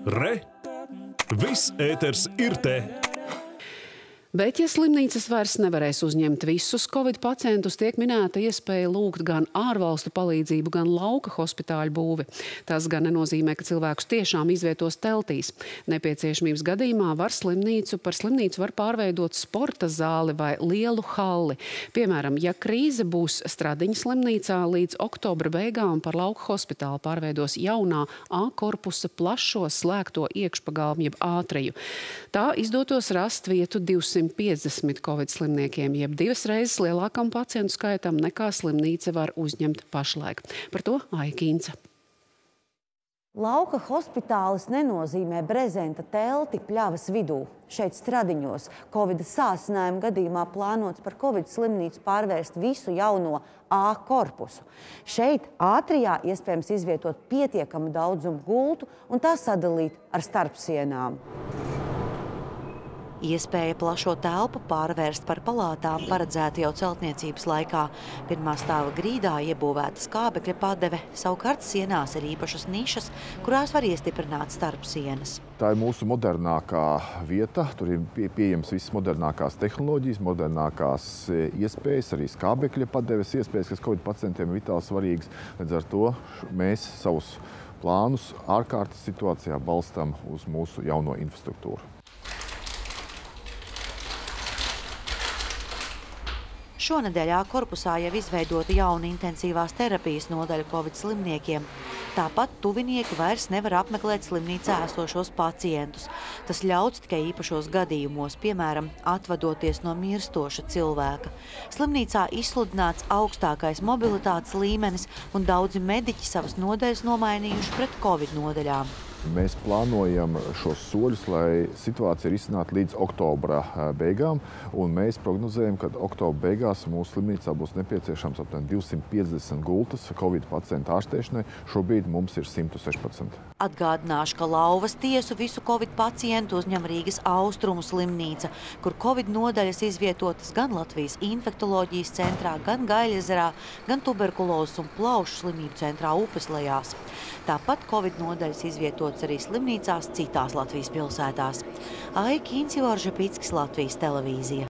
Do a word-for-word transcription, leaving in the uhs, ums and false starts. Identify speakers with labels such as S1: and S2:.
S1: Re! Viss ēters ir te!
S2: Bet, ja slimnīcas vairs nevarēs uzņemt visus covid pacientus, tiek minēta iespēja lūgt gan ārvalstu palīdzību, gan lauka hospitāļu būvi. Tas gan nenozīmē, ka cilvēkus tiešām izvietos teltīs. Nepieciešamības gadījumā var slimnīcu par slimnīcu var pārveidot sporta zāli vai lielu halli. Piemēram, ja krīze būs Stradiņa slimnīcā, līdz oktobra beigām par lauka hospitālu pārveidos jaunā A korpusa plašo slēgto iekšpagalmu jeb ātriju. Tā izdotos rast vietu divsimt piecdesmit covid slimniekiem, jeb divas reizes lielākam pacientu skaitam nekā slimnīca var uzņemt pašlaik. Par to Aija Kīnce.
S3: Lauka hospitālis nenozīmē brezenta telti pļavas vidū. Šeit Stradiņos covid sāsinājuma gadījumā plānots par covid slimnīcu pārvērst visu jauno A korpusu. Šeit ātrijā iespējams izvietot pietiekamu daudzumu gultu un tā sadalīt ar starpsienām.
S4: Iespēja plašo telpu pārvērst par palātām paredzēta jau celtniecības laikā. Pirmā stāva grīdā iebūvēta skābekļa padeve, savukārt sienās ir īpašas nišas, kurās var iestiprināt starpsienas.
S5: Tā ir mūsu modernākā vieta, tur ir pie, pieejams visas modernākās tehnoloģijas, modernākās iespējas, arī skābekļa padeves iespējas, kas covid pacientiem ir vitāli svarīgas. Līdz ar to mēs savus plānus ārkārtas situācijā balstam uz mūsu jauno infrastruktūru.
S4: Šonedēļ A korpusā jau izveidota jauna intensīvās terapijas nodaļa covid slimniekiem. Tāpat tuvinieki vairs nevar apmeklēt slimnīcā esošos pacientus. Tas ļauts tikai īpašos gadījumos, piemēram, atvadoties no mirstoša cilvēka. Slimnīcā izsludināts augstākais mobilitātes līmenis un daudzi mediķi savas nodaļas nomainījuši pret covid nodaļām.
S5: Mēs plānojam šos soļus, lai situācija risinātu līdz oktobra beigām, un mēs prognozējam, ka oktobra beigās mūsu slimnīcā būs nepieciešams aptuveni divsimt piecdesmit gultas covid pacientu ārstēšanai. Šobrīd mums ir simt sešpadsmit.
S4: Atgādināšu, ka Lauvas tiesu visu covid pacientu uzņem Rīgas Austrumu slimnīca, kur covid nodaļas izvietotas gan Latvijas infektoloģijas centrā, gan Gaļezerā, gan tuberkulozes un plaušu slimību centrā Upeslejās. Tāpat covid nodaļas izvietotas arī slimnīcās citās Latvijas pilsētās. Aija Kīnce, Latvijas televīzija.